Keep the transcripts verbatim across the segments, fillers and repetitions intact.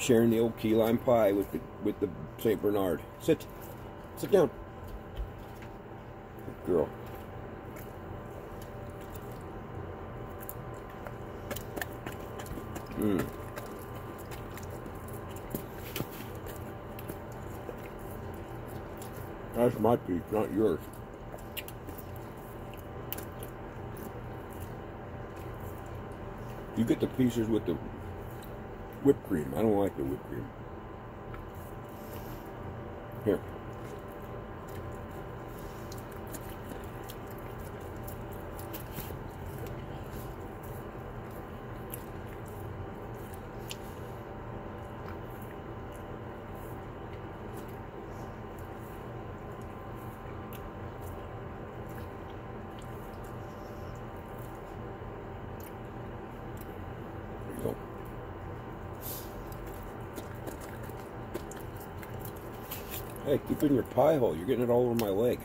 sharing the old key lime pie with the with the Saint Bernard. Sit, sit down. Good girl. Mmm. That's my piece, not yours. You get the pieces with the whipped cream. I don't like the whipped cream. Here. Go. Hey, keep it in your pie hole. You're getting it all over my leg.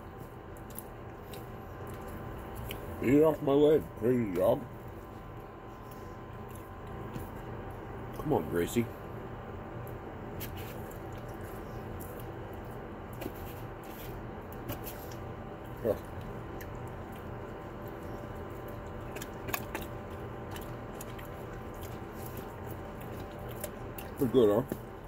Eat it off my leg, crazy dog. Come on, Gracie. Here. Pretty good, huh?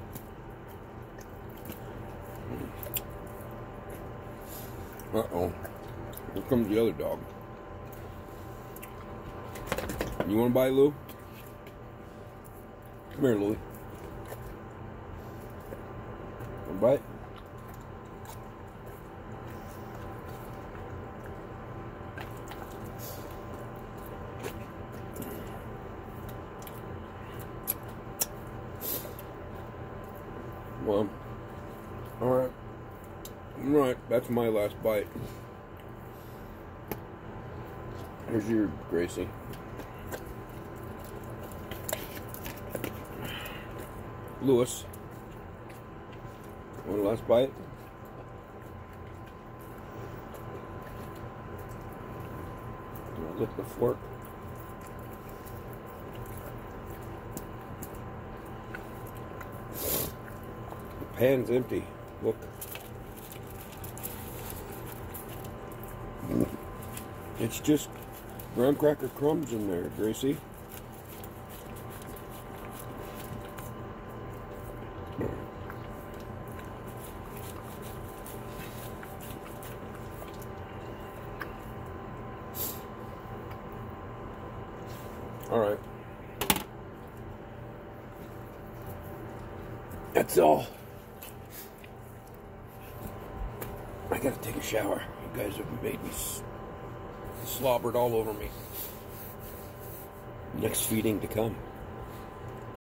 Uh-oh. Here comes the other dog. You want to bite, Lou? Come here, Louie. Want to bite? Well, alright. Alright, that's my last bite. Here's your Gracie. Lewis. One last bite. Lick the fork. The pan's empty. Look. It's just graham cracker crumbs in there, Gracie. All right. That's all. I gotta take a shower. You guys have made me slobbered all over me. Next feeding to come.